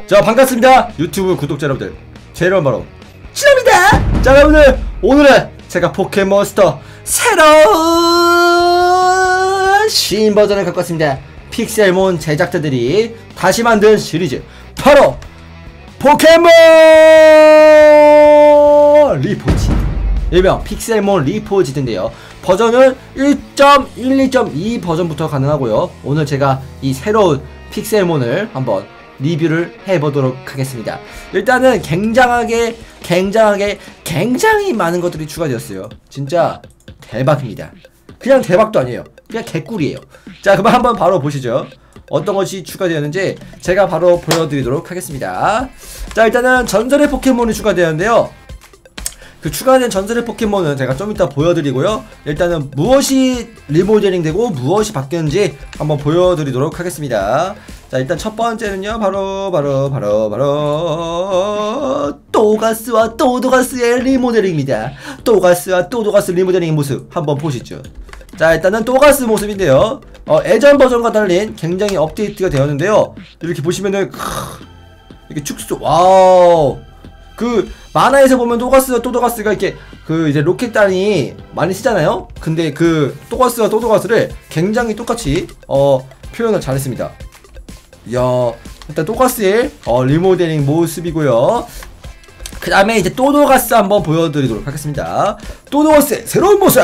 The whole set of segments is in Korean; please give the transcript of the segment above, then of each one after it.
자, 반갑습니다 유튜브 구독자 여러분들, 제 이름은 바로 치노입니다. 자, 여러분들, 오늘은 제가 포켓몬스터 새로운 신버전을 갖고 왔습니다. 픽셀몬 제작자들이 다시 만든 시리즈, 바로 포켓몬 리포지, 일명 픽셀몬 리포지인데요. 버전은 1.12.2 버전부터 가능하고요. 오늘 제가 이 새로운 픽셀몬을 한번 리뷰를 해보도록 하겠습니다. 일단은 굉장히 많은 것들이 추가되었어요. 진짜 대박입니다. 그냥 대박도 아니에요. 그냥 개꿀이에요. 자, 그럼 한번 바로 보시죠. 어떤 것이 추가되었는지 제가 바로 보여드리도록 하겠습니다. 자, 일단은 전설의 포켓몬이 추가되었는데요. 그 추가된 전설의 포켓몬은 제가 좀 이따 보여드리고요. 일단은 무엇이 리모델링 되고 무엇이 바뀌었는지 한번 보여드리도록 하겠습니다. 자, 일단 첫 번째는요, 바로 또가스와 또도가스의 리모델링입니다. 또가스와 또도가스 리모델링 모습 한번 보시죠. 자, 일단은 또가스 모습인데요, 예전 버전과 달린 굉장히 업데이트가 되었는데요. 이렇게 보시면은 이렇게 축소, 와우, 그 만화에서 보면 또가스와 또도가스가 이렇게 그 이제 로켓단이 많이 쓰잖아요. 근데 그 또가스와 또도가스를 굉장히 똑같이 표현을 잘했습니다. 이야, 일단 또가스의 리모델링 모습이고요. 그 다음에 이제 또도가스 한번 보여드리도록 하겠습니다. 또도가스의 새로운 모습,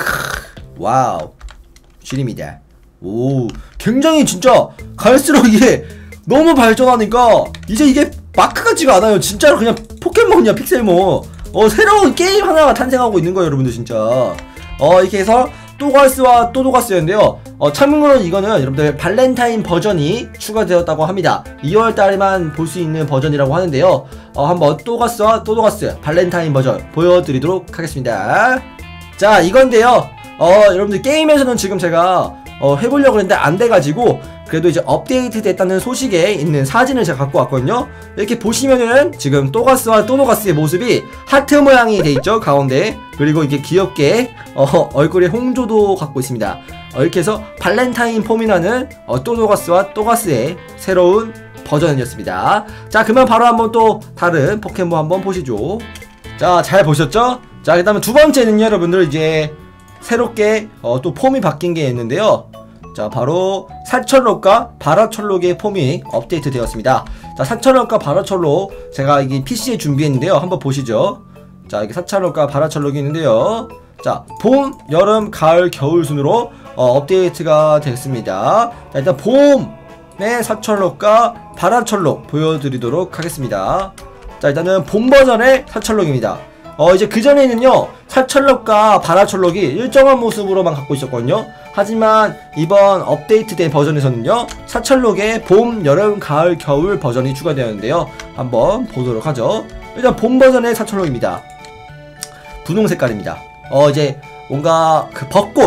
와우, 쥐입니다. 오, 굉장히 진짜 갈수록 이게 너무 발전하니까 이제 이게 마크 같지가 않아요. 진짜로 그냥 포켓몬이야, 픽셀몬. 새로운 게임 하나가 탄생하고 있는 거예요, 여러분들. 진짜 이렇게 해서 또가스와 또도가스였는데요. 참고로 이거는 여러분들 발렌타인 버전이 추가되었다고 합니다. 2월달에만 볼 수 있는 버전이라고 하는데요. 한번 또가스와 또도가스 발렌타인 버전 보여드리도록 하겠습니다. 자, 이건데요, 여러분들 게임에서는 지금 제가 해보려고 했는데 안돼가지고, 그래도 이제 업데이트 됐다는 소식에 있는 사진을 제가 갖고 왔거든요. 이렇게 보시면은 지금 또가스와 또도가스의 모습이 하트 모양이 돼있죠, 가운데. 그리고 이게 귀엽게 얼굴에 홍조도 갖고 있습니다. 이렇게 해서 발렌타인 폼이라는 또도가스와 또가스의 새로운 버전이었습니다. 자, 그러면 바로 한번 또 다른 포켓몬 한번 보시죠. 자, 잘 보셨죠? 자, 그 다음에 두 번째는요, 여러분들, 이제 새롭게 또 폼이 바뀐 게 있는데요. 자, 바로 사철록과 바라철록의 폼이 업데이트 되었습니다. 자, 사철록과 바라철록 제가 이게 PC에 준비했는데요. 한번 보시죠. 자, 이게 사철록과 바라철록이 있는데요. 자, 봄, 여름, 가을, 겨울 순으로 업데이트가 됐습니다. 자, 일단 봄의 사철록과 바라철록 보여드리도록 하겠습니다. 자, 일단은 봄 버전의 사철록입니다. 이제 그전에는요, 사철록과 바라철록이 일정한 모습으로만 갖고 있었거든요. 하지만 이번 업데이트된 버전에서는요, 사철록의 봄, 여름, 가을, 겨울 버전이 추가되었는데요. 한번 보도록 하죠. 일단 봄 버전의 사철록입니다. 분홍 색깔입니다. 이제 뭔가 그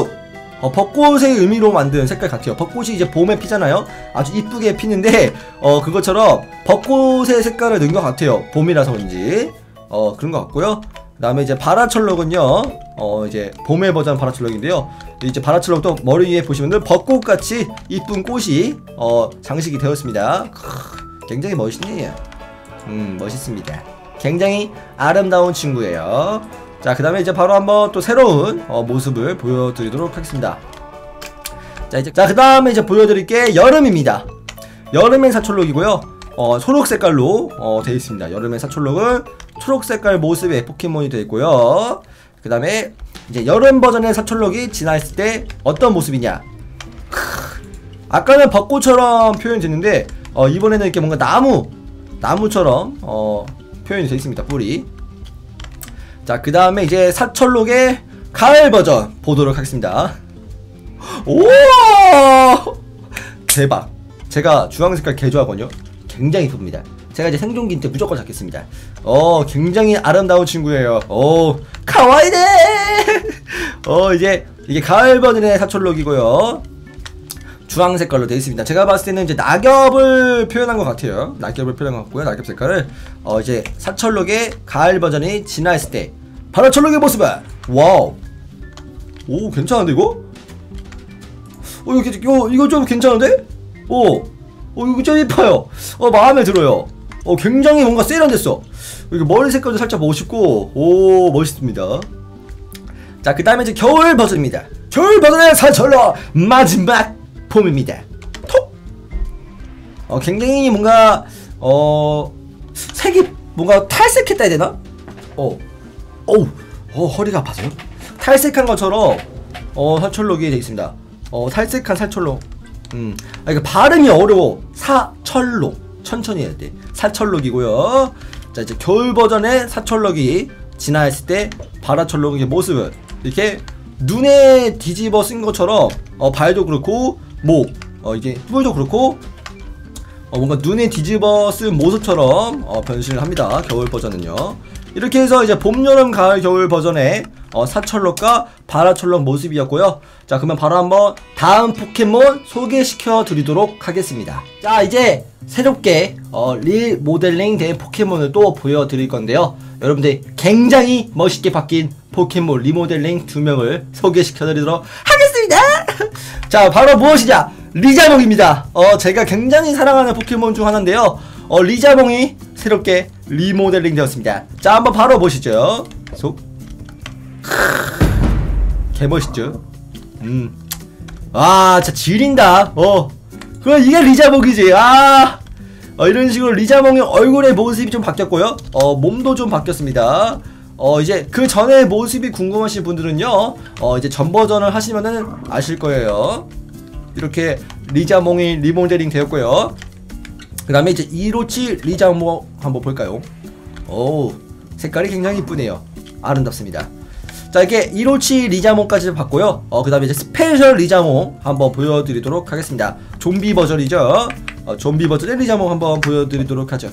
벚꽃의 의미로 만든 색깔 같아요. 벚꽃이 이제 봄에 피잖아요. 아주 이쁘게 피는데 그것처럼 벚꽃의 색깔을 넣은 것 같아요. 봄이라서 그런지 그런 것 같고요. 그 다음에 이제 바라철록은요, 이제 봄의 버전 바라철록인데요. 이제 바라철록도 머리 위에 보시면은 벚꽃같이 이쁜 꽃이 장식이 되었습니다. 굉장히 멋있네요. 멋있습니다. 굉장히 아름다운 친구예요. 자, 그 다음에 이제 바로 한번 또 새로운 모습을 보여드리도록 하겠습니다. 자, 그 다음에 이제 보여드릴 게 여름입니다. 여름의 사철록이고요. 초록 색깔로 되어 있습니다. 여름의 사철록은 초록 색깔 모습의 포켓몬이 되어 있고요. 그 다음에 이제 여름 버전의 사철록이 진화했을 때 어떤 모습이냐. 아까는 벚꽃처럼 표현이 됐는데 이번에는 이렇게 뭔가 나무처럼 표현이 되어 있습니다, 뿔이. 자, 그 다음에 이제 사철록의 가을 버전 보도록 하겠습니다. 오, 대박. 제가 주황 색깔 개 좋아하거든요. 굉장히 이쁩니다. 제가 이제 생존기 때 무조건 잡겠습니다. 굉장히 아름다운 친구예요. 카와이네. 이제 이게 가을 버전의 사철록이고요. 주황 색깔로 되어 있습니다. 제가 봤을 때는 이제 낙엽을 표현한 것 같아요. 낙엽을 표현한 것 같고요. 낙엽 색깔을 이제 사철록의 가을 버전이 진화했을 때 바라철록의 모습은, 와우, 오, 괜찮은데 이거? 이거 좀 괜찮은데? 이거 좀 이뻐요. 마음에 들어요. 굉장히 뭔가 세련됐어. 이렇게 머리 색깔도 살짝 멋있고, 오, 멋있습니다. 자, 그 다음에 이제 겨울 버전입니다. 겨울 버전의 사철로 마지막 봄입니다. 톡! 굉장히 뭔가, 색이 뭔가 탈색했다 해야 되나? 허리가 아파서요? 탈색한 것처럼, 사철록이 되어 있습니다. 탈색한 사철록. 이거 발음이 어려워. 사철록. 천천히 해야 돼. 사철록이고요. 자, 이제 겨울 버전의 사철록이 진화했을 때 바라철록의 모습은 이렇게 눈에 뒤집어 쓴 것처럼 발도 그렇고 목 이게 뿔도 그렇고 뭔가 눈에 뒤집어 쓴 모습처럼 변신을 합니다. 겨울 버전은요. 이렇게 해서 이제 봄, 여름, 가을, 겨울 버전의 사철록과 바라철록 모습이었고요. 자, 그러면 바로 한번 다음 포켓몬 소개시켜 드리도록 하겠습니다. 자, 이제 새롭게 리모델링 된 포켓몬을 또 보여드릴 건데요. 여러분들 굉장히 멋있게 바뀐 포켓몬 리모델링 2명을 소개시켜 드리도록 하겠습니다. 자, 바로 무엇이냐? 리자몽입니다. 제가 굉장히 사랑하는 포켓몬 중 하나인데요. 리자몽이 새롭게 리모델링 되었습니다. 자, 한번 바로 보시죠. 개멋있죠? 진짜 지린다. 그럼 이게 리자몽이지. 이런 식으로 리자몽의 얼굴의 모습이 좀 바뀌었고요. 몸도 좀 바뀌었습니다. 이제 그 전에 모습이 궁금하신 분들은요, 이제 전 버전을 하시면은 아실 거예요. 이렇게 리자몽이 리모델링 되었고요. 그 다음에 이제 이로치 리자몽 한번 볼까요? 색깔이 굉장히 이쁘네요. 아름답습니다. 자, 이렇게 이로치 리자몽까지 봤고요. 그 다음에 이제 스페셜 리자몽 한번 보여드리도록 하겠습니다. 좀비 버전이죠. 좀비 버전의 리자몽 한번 보여드리도록 하죠.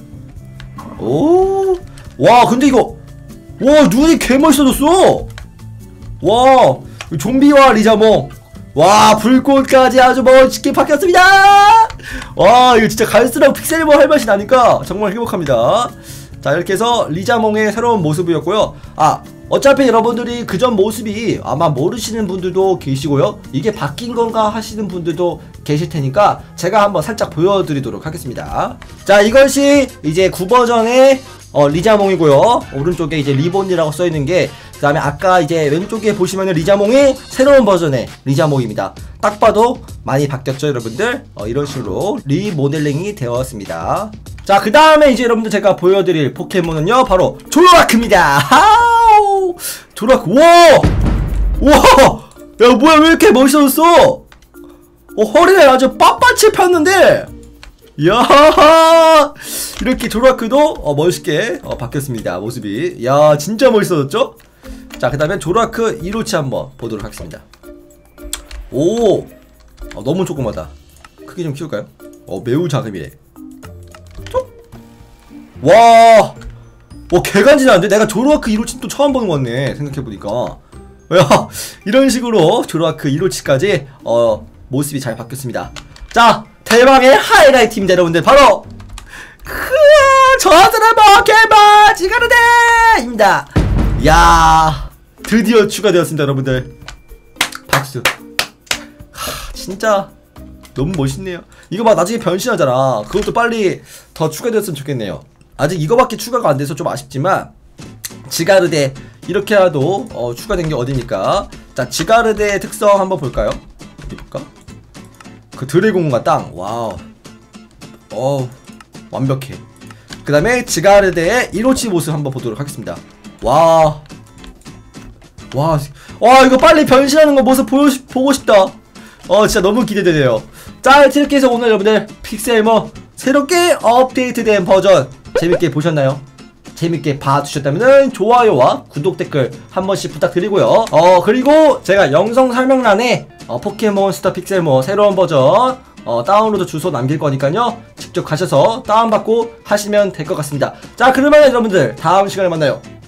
와, 근데 이거, 와, 눈이 개멋있어졌어. 와, 좀비와 리자몽. 와, 불꽃까지 아주 멋있게 바뀌었습니다. 와, 이거 진짜 갈수록 픽셀볼 할 맛이 나니까 정말 행복합니다. 자, 이렇게 해서 리자몽의 새로운 모습이었고요. 어차피 여러분들이 그전 모습이 아마 모르시는 분들도 계시고요. 이게 바뀐 건가 하시는 분들도 계실 테니까 제가 한번 살짝 보여드리도록 하겠습니다. 자, 이것이 이제 9버전의 리자몽이고요. 오른쪽에 이제 리본이라고 써있는 게, 그 다음에 아까 이제 왼쪽에 보시면은 리자몽이 새로운 버전의 리자몽입니다. 딱 봐도 많이 바뀌었죠, 여러분들? 이런 식으로 리모델링이 되었습니다. 자, 그 다음에 이제 여러분들 제가 보여드릴 포켓몬은요, 바로 조로아크입니다. 조로아크. 와, 야, 뭐야, 왜 이렇게 멋있어졌어? 허리를 아주 빳빳이 폈는데, 이야, 이렇게 조로아크도 멋있게 바뀌었습니다. 모습이. 야, 진짜 멋있어졌죠? 자, 그 다음에 조로아크 이로치 한번 보도록 하겠습니다. 너무 조그마다. 크기 좀 키울까요? 매우 작음이래. 와, 개간지나는데? 내가 조로아크 이로치 또 처음 보는 거 같네, 생각해보니까. 야, 이런 식으로 조로아크 이로치까지 모습이 잘 바뀌었습니다. 자, 대박의 하이라이트입니다, 여러분들. 바로 저들의 포켓몬 지가르데입니다. 야, 드디어 추가되었습니다, 여러분들. 박수. 진짜 너무 멋있네요. 이거 봐, 나중에 변신하잖아. 그것도 빨리 더 추가되었으면 좋겠네요. 아직 이거밖에 추가가 안 돼서 좀 아쉽지만, 지가르데 이렇게라도 추가된 게 어디니까. 자, 지가르데의 특성 한번 볼까요? 어디 볼까? 그 드래곤과 땅. 와우. 완벽해. 그 다음에 지가르데의 이로치 모습 한번 보도록 하겠습니다. 와, 이거 빨리 변신하는 거 모습 보고 싶다. 진짜 너무 기대되네요. 자, 이렇게 해서 오늘 여러분들 픽셀몬 새롭게 업데이트된 버전 재밌게 보셨나요? 재밌게 봐주셨다면 좋아요와 구독, 댓글 한 번씩 부탁드리고요. 그리고 제가 영상 설명란에 포켓몬스터 픽셀몬 새로운 버전 다운로드 주소 남길 거니까요, 직접 가셔서 다운받고 하시면 될 것 같습니다. 자, 그러면 여러분들 다음 시간에 만나요.